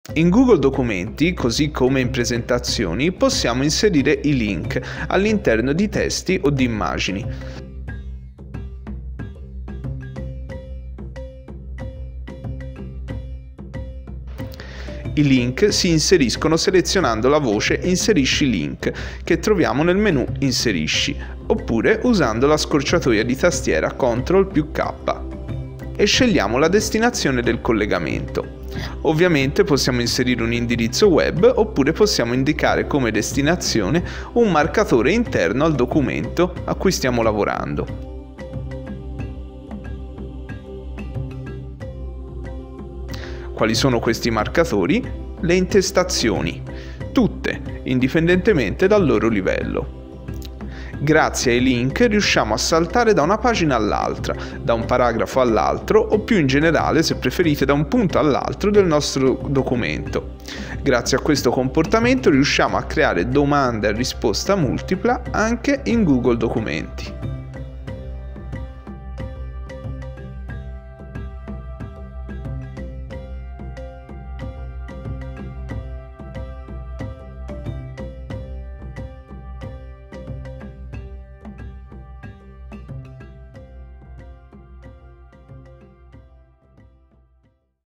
In Google Documenti, così come in presentazioni, possiamo inserire i link all'interno di testi o di immagini. I link si inseriscono selezionando la voce Inserisci link che troviamo nel menu Inserisci, oppure usando la scorciatoia di tastiera CTRL+K e scegliamo la destinazione del collegamento. Ovviamente possiamo inserire un indirizzo web oppure possiamo indicare come destinazione un marcatore interno al documento a cui stiamo lavorando. Quali sono questi marcatori? Le intestazioni, tutte, indipendentemente dal loro livello. Grazie ai link riusciamo a saltare da una pagina all'altra, da un paragrafo all'altro o più in generale, se preferite, da un punto all'altro del nostro documento. Grazie a questo comportamento riusciamo a creare domande a risposta multipla anche in Google Documenti.